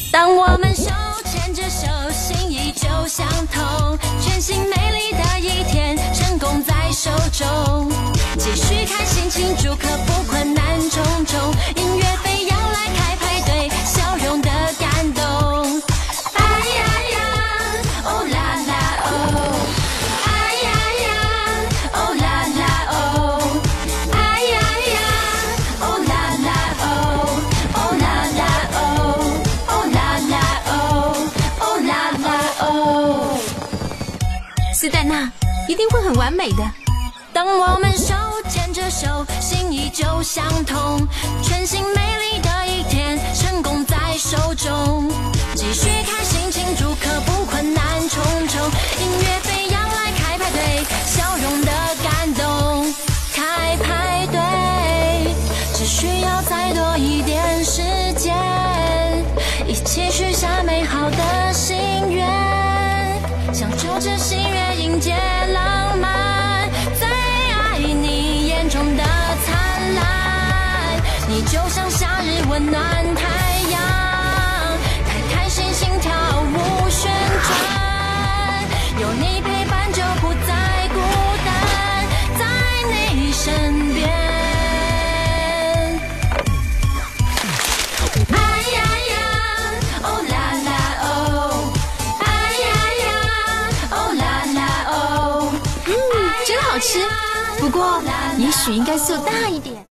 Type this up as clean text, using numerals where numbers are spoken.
当我们手牵着手，心依旧相通，全新美丽的一天，成功在手中。继续开心庆祝，克服困难重重，音乐飞扬来开派对，笑容的感动。哎呀呀，哦啦啦哦，哎呀呀，哦啦啦哦，哎呀呀，哦啦啦哦，哦啦啦哦，哦啦啦哦，哦啦啦哦。 斯黛娜一定会很完美的。 当我们手牵着手，心依旧相通，全新美丽的一天，成功在手中。继续开心庆祝，克服困难重重，音乐飞扬来开派对，笑容的感动。开派对，只需要再多一点时间，一起许下美好的心愿，享受着心愿，迎接浪漫。你就像夏日温暖太阳，开开心心跳舞旋转，有你陪伴就不再孤单，在你身边。哎呀呀，哦啦啦哦，哎呀呀，哦啦啦哦， 真好吃，不过也许应该做大一点。